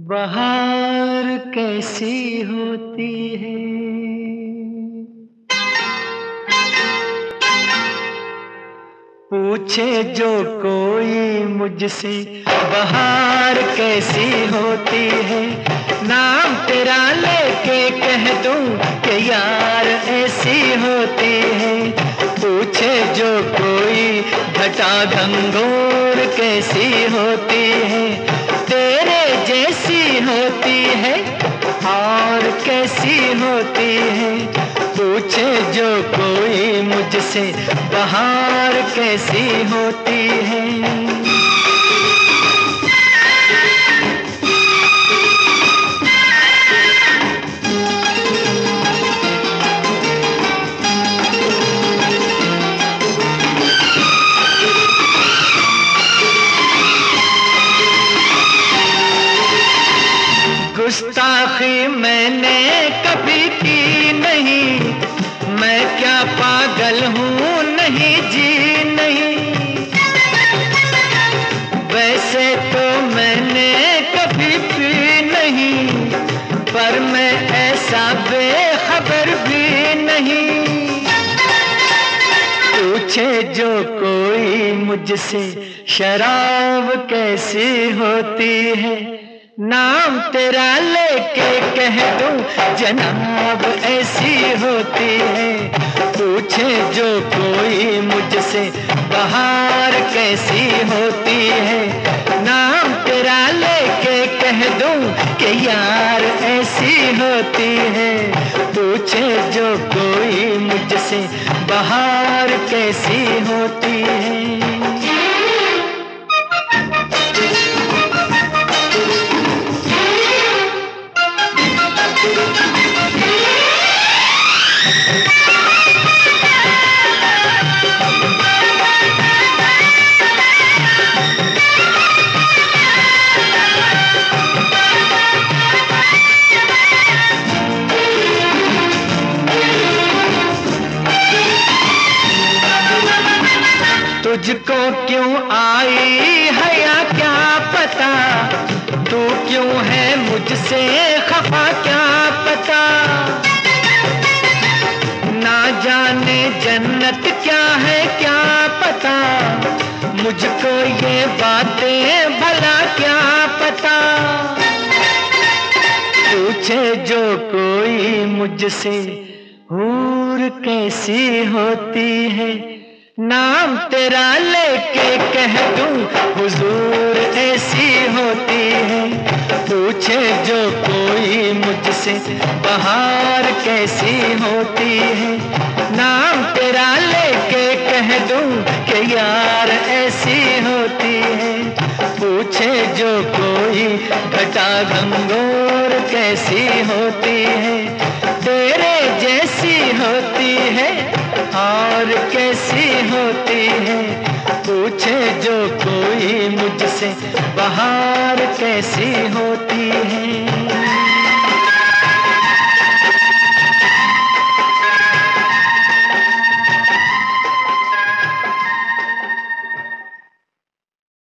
बहार कैसी होती है, पूछे जो कोई मुझसे बहार कैसी होती है। नाम तेरा लेके कह दूं कि यार ऐसी होती है। पूछे जो कोई घटा घंघोर कैसी होती है, तेरे जैसी होती है और कैसी होती है। पूछे जो कोई मुझसे बहार कैसी होती है। गुस्ताखी मैंने कभी की नहीं, मैं क्या पागल हूँ नहीं जी नहीं। वैसे तो मैंने कभी पी नहीं, पर मैं ऐसा बेखबर भी नहीं। पूछे जो कोई मुझसे शराब कैसी होती है, नाम तेरा लेके कह दूं जनाब ऐसी होती है। पूछे जो कोई मुझसे बहार कैसी होती है, नाम तेरा लेके कह दूं कि यार ऐसी होती है। पूछे जो कोई मुझसे बहार कैसी होती है। तुझको क्यों आई है या क्या पता, तू क्यों है मुझसे खफा क्या पता। ना जाने जन्नत क्या है क्या पता, मुझको ये बातें भला क्या पता। पूछे जो कोई मुझसे हूर कैसी होती है, नाम तेरा लेके कह दूं हुजूर ऐसी होती है। पूछे जो कोई मुझसे बहार कैसी होती है, नाम तेरा लेके कह दूं कि यार ऐसी होती है। पूछे जो कोई घटा घंघोर कैसी होती है, तेरे जैसी होती है और कैसी होती है। पूछे जो कोई मुझसे बहार कैसी होती